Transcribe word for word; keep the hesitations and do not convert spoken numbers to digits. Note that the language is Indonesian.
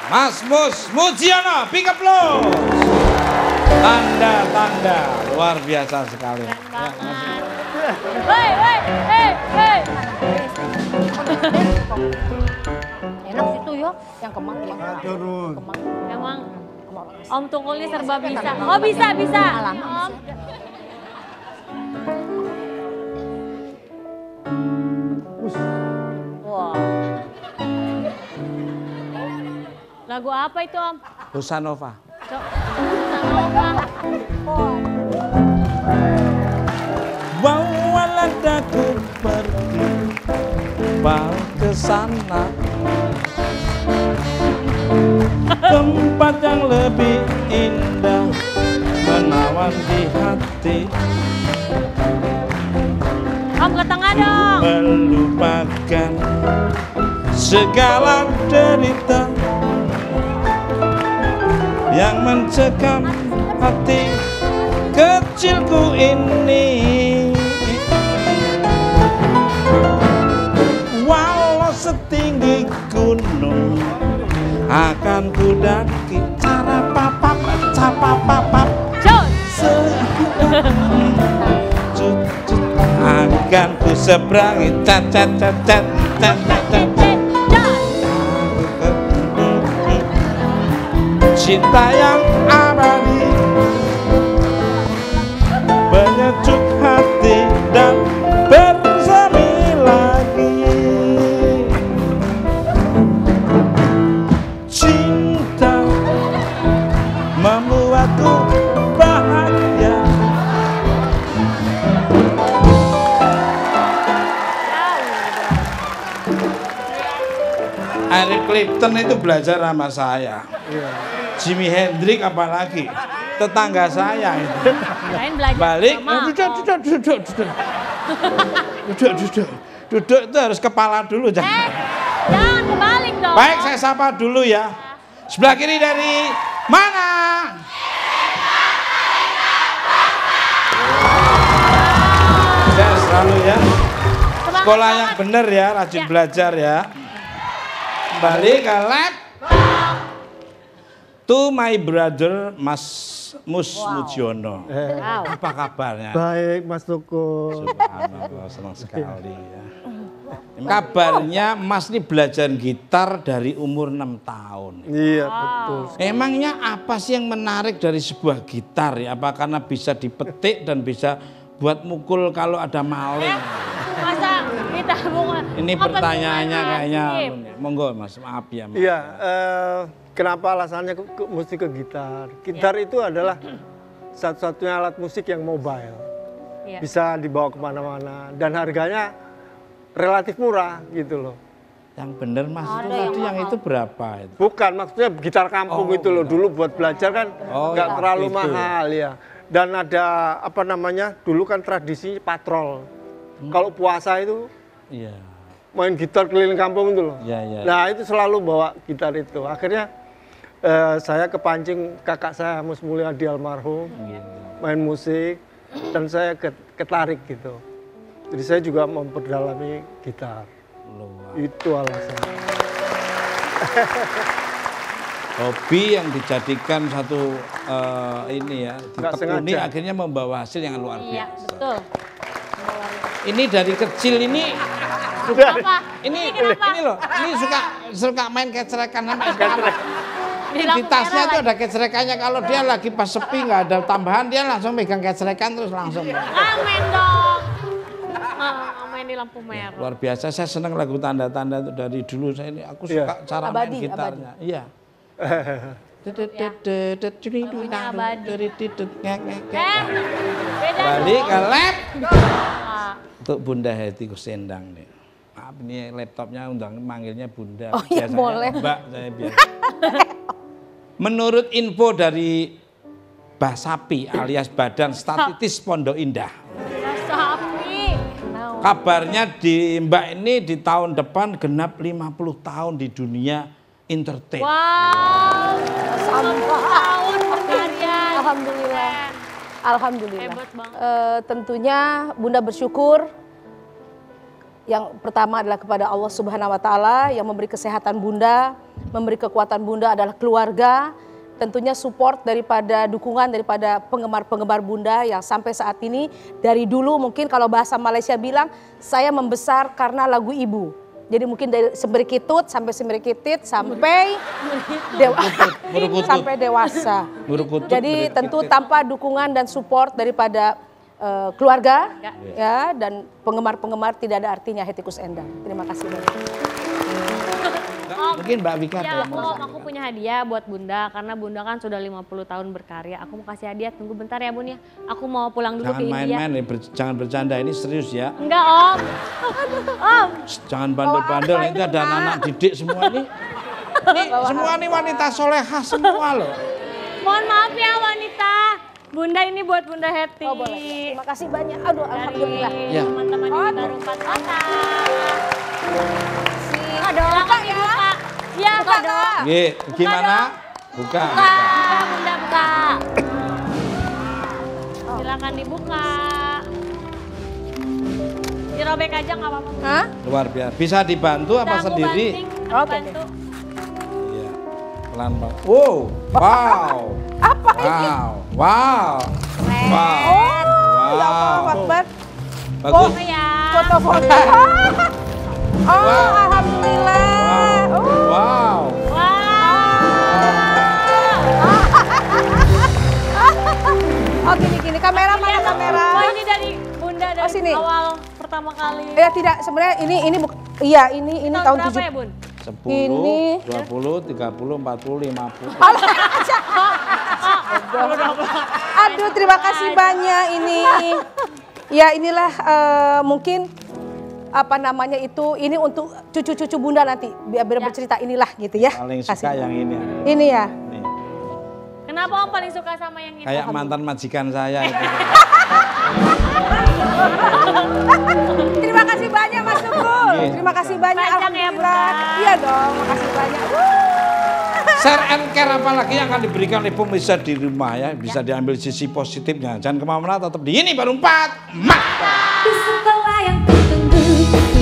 Mas Mus Mujiono, big applause. Tanda-tanda luar biasa sekali. Ya, Hei, hei, hei, hei. Enak situ yo, yang kemang, kemang. Turun. Kemang. Emang Om Tungkulnya serba bisa. Oh bisa, bisa. Om. Wah. Lagu apa itu Om? Bossa Nova. Cok, Bossa Nova. Bawalah daku pergi bau ke sana, tempat yang lebih indah menawan di hati. Om ke tengah dong. Melupakan segala derita yang mencekam hati kecilku ini. Walau setinggi gunung akan ku daki, cara papap capa papap akan ku seberangi, cat cat cat cat cat cat. Cinta yang abadi penyejuk hati dan bersemi lagi. Cinta membuatku bahagia. Eric Clapton itu belajar sama saya. Jimi Hendrix apalagi tetangga saya itu. Balik, duduk, duduk, duduk, duduk, duduk, duduk, duduk itu harus kepala dulu jangan. Eh, jangan kebalik dong. Baik, saya sapa dulu ya. Sebelah kiri dari mana? Saya selalu ya. Sekolah yang benar ya, rajin belajar ya. Kembali ke lab. To my brother Mas Mus wow. Mujiono. Eh, wow. Apa kabarnya? Baik Mas Tuku. Subhanallah, senang sekali ya. Kabarnya Mas ini belajar gitar dari umur enam tahun. Iya, wow. betul. Emangnya apa sih yang menarik dari sebuah gitar ya? Apa karena bisa dipetik dan bisa buat mukul kalau ada maling? Eh, masa kita bukan? Ini pertanyaannya kayaknya, monggo Mas, maaf ya. Mas. Iya, eh, kenapa alasannya ke, ke, mesti ke gitar? Gitar ya. Itu adalah satu-satunya alat musik yang mobile, ya. Bisa dibawa kemana-mana dan harganya relatif murah gitu loh. Yang bener Mas, oh, itu tadi yang itu berapa? Itu? Bukan, maksudnya gitar kampung oh, itu loh. Dulu buat belajar kan nggak oh, terlalu itu. mahal ya. Dan ada apa namanya, dulu kan tradisi patrol. Hmm. Kalau puasa itu iya. main gitar keliling kampung itu loh. Ya, ya, nah itu selalu bawa gitar itu. Akhirnya eh, saya kepancing kakak saya Mus Mulyadi almarhum ya. main musik dan saya ketarik gitu. Jadi saya juga memperdalami gitar. Luar. Itu alasannya. Hobi yang dijadikan satu uh, ini ya, ditekuni akhirnya membawa hasil yang luar biasa. Iya, betul. Ini dari kecil ini apa? Ini ini, ini loh, ini suka suka main kecerekan sama sekarang. Di, di tasnya itu ada kecerekannya, kalau dia lagi pas sepi nggak ada tambahan dia langsung megang kecerekan terus langsung. Amin dong. Main di lampu merah. Luar biasa, saya senang lagu tanda-tanda itu dari dulu saya ini aku suka yeah. cara abadi, main gitarnya. Abadi. Iya. Balik ke lab. Untuk Bunda Heti Kusendang nih. Maaf ini laptopnya undang manggilnya Bunda. Oh iya boleh. Mbak saya biasa. Menurut info dari Basapi alias Badan Statistik Pondok Indah. Basapi. Kabarnya di Mbak ini di tahun depan genap lima puluh tahun di dunia entertain. Wow, sampai tahun berkarya. Alhamdulillah, alhamdulillah. Hebat banget. E, tentunya Bunda bersyukur. Yang pertama adalah kepada Allah Subhanahu Wa Taala yang memberi kesehatan Bunda, memberi kekuatan Bunda adalah keluarga, tentunya support daripada dukungan daripada penggemar-penggemar Bunda yang sampai saat ini dari dulu mungkin kalau bahasa Malaysia bilang saya membesar karena lagu ibu. Jadi mungkin dari semberikitut sampai semberikitut sampai dewa, sampai dewasa. Jadi tentu tanpa dukungan dan support daripada uh, keluarga ya dan penggemar-penggemar tidak ada artinya Hettikus Endang. Terima kasih banyak. Om, mungkin Mbak Vika ya, aku, om, aku punya hadiah buat Bunda karena Bunda kan sudah lima puluh tahun berkarya. Aku mau kasih hadiah, tunggu bentar ya Bun ya. Aku mau pulang dulu jangan ke India. Jangan main-main, ber, jangan bercanda, ini serius ya. Enggak Om. Om. Jangan bandel-bandel, itu ada anak didik semua ini. Ini semua ini wanita solehah semua loh. Mohon maaf ya wanita. Bunda ini buat Bunda Hetty. Oh boleh, terima kasih banyak. Aduh alhamdulillah. Ya. Teman-teman di baru empat kota. Aduh, buka ya. Ya, buka dong. Oke, gimana? Buka. Buka, Bunda buka. Silakan dibuka. Dirobek aja nggak apa-apa. Hah? Luar biasa. Bisa dibantu apa Nah, sendiri? Banting, Oke. bantu. Iya. Pelan-pelan. Wow. Wow. Apa wow. ini? Wow. Wow. Oh, ya Allah, Akbar. Bagus. Oh ya. Foto-foto. Oh, Wow. alhamdulillah. Wow. Oh. Wow. Oh gini-gini, kamera mana kamera? Oh ini dari Bunda dari Oh, sini. awal pertama kali. Ya tidak, sebenarnya ini ini buk, iya ini ini tahun berapa tujuh. ya Bun? sepuluh, Ini. dua puluh, tiga puluh, empat puluh, lima puluh. Aduh, terima kasih banyak ini. Ya inilah uh, mungkin apa namanya itu ini untuk cucu-cucu Bunda nanti biar Ya. bercerita inilah gitu ya. Paling suka Kasih. yang ini. Ini ya. Nih. Kenapa Om paling suka sama yang ini? Kayak mantan majikan saya itu. Terima kasih banyak Mas Tukul. Iya. Terima kasih banyak. Panjang ya, Alhamdulillah. Bunda. Iya dong, makasih banyak. Share and care apalagi yang akan diberikan oleh pemirsa di rumah ya. Bisa diambil sisi positifnya. Jangan kemana-mana, tetap di ini baru empat. Mak. Di sekolah yang ku tunggu.